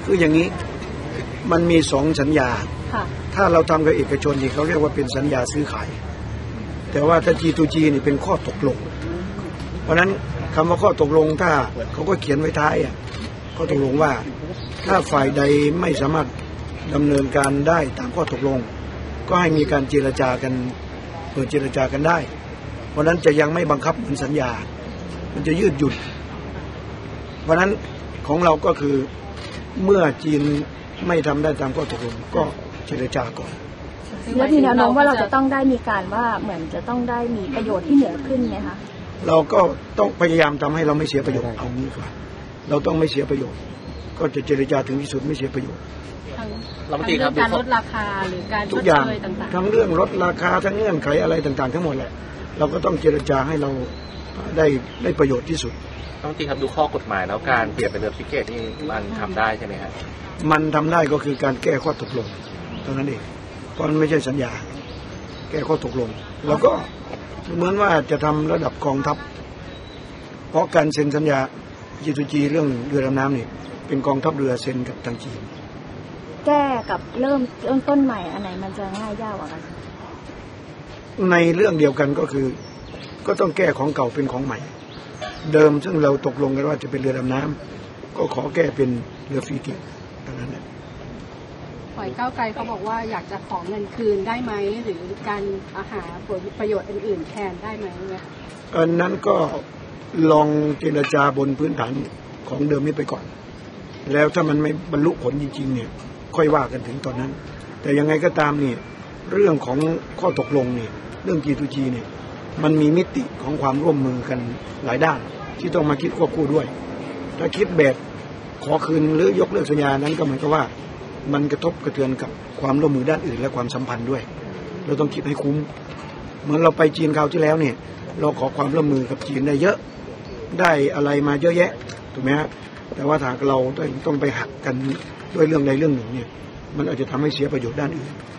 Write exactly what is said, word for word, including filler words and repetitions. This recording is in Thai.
คืออย่างนี้มันมีสองสัญญาถ้าเราทำกับเอกชนนี่เขาเรียกว่าเป็นสัญญาซื้อขายแต่ว่าถ้า จี ทู จี นี่เป็นข้อตกลงเพราะนั้นคำว่าข้อตกลงถ้าเขาก็เขียนไว้ท้ายอ่ะข้อตกลงว่าถ้าฝ่ายใดไม่สามารถดำเนินการได้ตามข้อตกลงก็ให้มีการเจรจากันเปิดเจรจากันได้เพราะนั้นจะยังไม่บังคับเหมือนสัญญามันจะยืดหยุ่นเพราะนั้นของเราก็คือเมื่อจีนไม่ทำได้ตามข้อตกลงก็เจรจาก่อนแล้วมีแนวโน้มว่าเราจะต้องได้มีการว่าเหมือนจะต้องได้มีประโยชน์ที่เหนือขึ้นไหมคะเราก็ต้องพยายามทำให้เราไม่เสียประโยชน์เอางี้ก่อนเราต้องไม่เสียประโยชน์ก็จะเจรจาถึงที่สุดไม่เสียประโยชน์ทั้งเรื่องการลดราคาหรือการชดเชยต่างๆทั้งเรื่องลดราคาทั้งเงื่อนไขอะไรต่างๆทั้งหมดแหละเราก็ต้องเจรจาให้เราได้ได้ประโยชน์ที่สุดต้องตีครับดูข้อกฎหมายแล้วการเปลี่ยนเป็นเรือฟริเกตนี่มันทำได้ใช่ไหมครับมันทำได้ก็คือการแก้ข้อตกลงเท่านั้นเองเพราะมันไม่ใช่สัญญาแก้ข้อตกลงแล้วก็เหมือนว่าจะทำระดับกองทัพเพราะการเซ็นสัญญา จี ทู จี เรื่องเรือดำน้ำนี่เป็นกองทัพเรือเซ็นกับทางจีนแก้กับเริ่มเริ่มต้นใหม่อันไหนมันจะง่ายยากกว่ากันในเรื่องเดียวกันก็คือก็ต้องแก้ของเก่าเป็นของใหม่เดิมซึ่งเราตกลงกันว่าจะเป็นเรือดำน้ำก็ขอแก้เป็นเรือฟรีเกตเท่านั้นแหละฝ่ายก้าวไกลเขาบอกว่าอยากจะขอเงินคืนได้ไหมหรือการหาผลประโยชน์อื่นๆแทนได้ไหมเนี่ยอันนั้นก็ลองเจรจาบนพื้นฐานของเดิมนี้ไปก่อนแล้วถ้ามันไม่บรรลุผลจริงๆเนี่ยค่อยว่ากันถึงตอนนั้นแต่ยังไงก็ตามเนี่ยเรื่องของข้อตกลงเนี่ยเรื่อง จี ทู จี เนี่ยมันมีมิติของความร่วมมือกันหลายด้านที่ต้องมาคิดควบคู่ด้วยถ้าคิดแบบขอคืนหรือยกเลิกสัญญานั้นก็หมายความว่ามันกระทบกระเทือนกับความร่วมมือด้านอื่นและความสัมพันธ์ด้วยเราต้องคิดให้คุ้มเหมือนเราไปจีนคราวที่แล้วเนี่ยเราขอความร่วมมือกับจีนได้เยอะได้อะไรมาเยอะแยะถูกไหมฮะแต่ว่าถ้าเราต้องไปหักกันด้วยเรื่องใดเรื่องหนึ่งเนี่ยมันอาจจะทำให้เสียประโยชน์ด้านอื่น